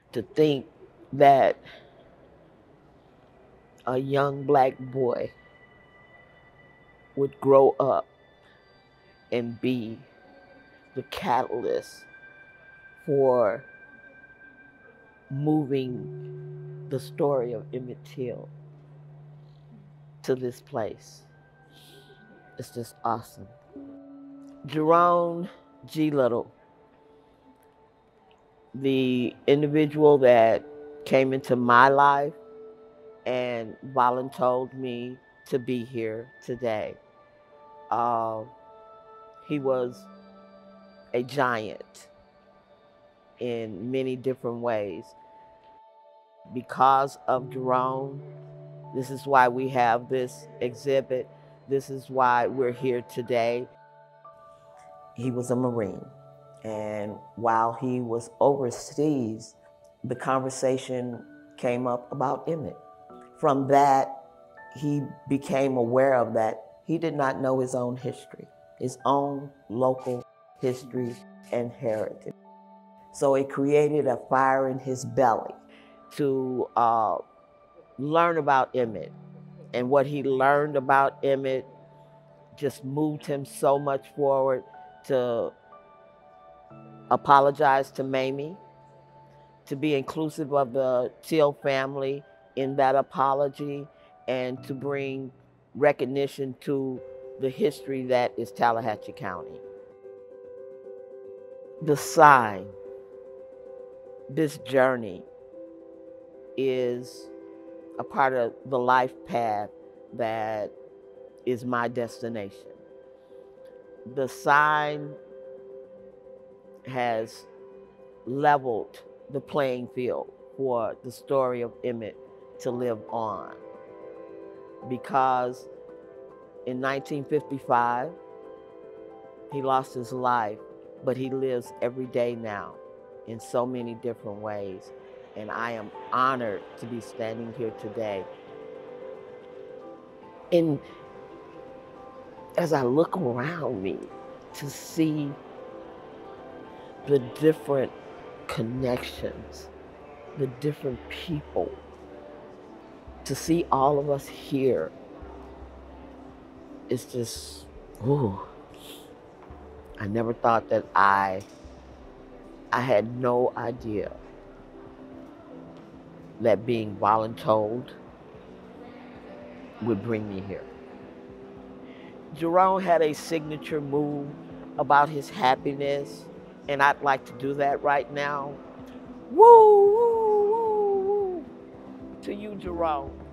To think that a young black boy would grow up and be the catalyst for moving the story of Emmett Till to this place. It's just awesome. Jerome G. Little, the individual that came into my life and volunteered me to be here today. Uh, he was a giant in many different ways. Because of Jerome, this is why we have this exhibit. This is why we're here today. He was a Marine. And while he was overseas, the conversation came up about Emmett. From that, he became aware of that. He did not know his own history, his own local history and heritage. So it created a fire in his belly to learn about Emmett. And what he learned about Emmett just moved him so much forward to apologize to Mamie, to be inclusive of the Till family in that apology, and to bring recognition to the history that is Tallahatchie County. The sign, this journey, is a part of the life path that is my destination. The sign has leveled the playing field for the story of Emmett to live on, because in 1955 he lost his life, but he lives every day now in so many different ways. And I am honored to be standing here today. And as I look around me to see the different connections, the different people, to see all of us here, it's just, ooh. I never thought that I had no idea that being voluntold would bring me here. Jerome had a signature move about his happiness, and I'd like to do that right now. Woo, woo, woo, woo. To you, Jerome.